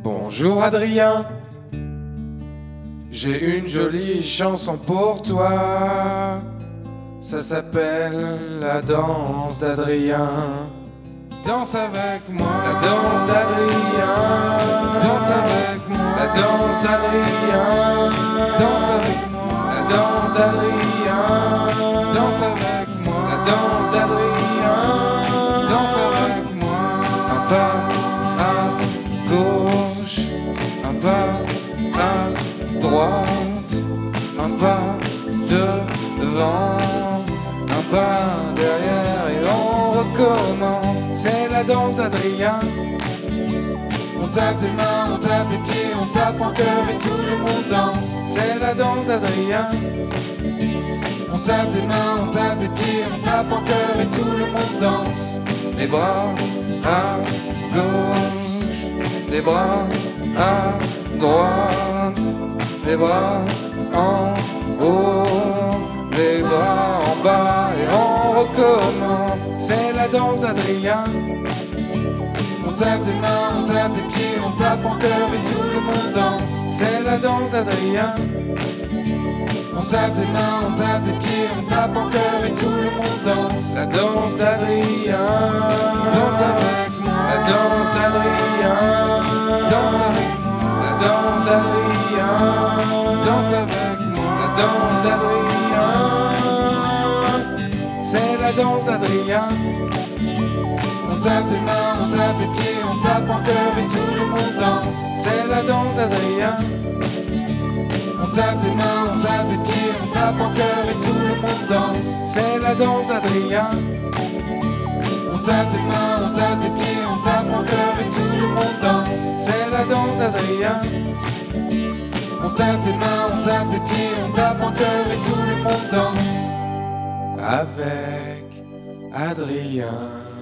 Bonjour Adrien, j'ai une jolie chanson pour toi. Ça s'appelle la danse d'Adrien. Danse avec moi, la danse d'Adrien. Danse avec moi, la danse d'Adrien. Danse avec moi, la danse d'Adrien. Danse avec moi, la danse d'Adrien. Danse avec moi, un pas à gauche, un pas à droite, un pas devant, un pas derrière et on recommence. C'est la danse d'Adrien. On tape des mains, on tape des pieds, on tape en cœur et tout le monde danse. C'est la danse d'Adrien. On tape des mains, on tape des pieds, on tape en cœur et tout le monde danse. Les bras à gauche, les bras à droite, les bras en haut, les bras en bas et on recommence. C'est la danse d'Adrien. On tape des mains, on tape des pieds, on tape en cœur et tout le monde danse. C'est la danse d'Adrien. On tape des mains, on tape des pieds, on tape en cœur et tout le monde danse. La danse d'Adrien. Danse avec moi. La danse d'Adrien. Danse avec moi. La danse d'Adrien. Danse avec moi. La danse d'Adrien. C'est la danse d'Adrien. On tape des mains, on tape des pieds, on tape en cœur et tout le monde danse. C'est la danse d'Adrien. On tape des mains, on tape des pieds, on tape en cœur et tout le monde danse. C'est la danse d'Adrien. On tape des mains, on tape des pieds, on tape en cœur et tout le monde danse. C'est la danse d'Adrien. On tape des mains, on tape des pieds, on tape en cœur et tout le monde danse. Avec Adrien.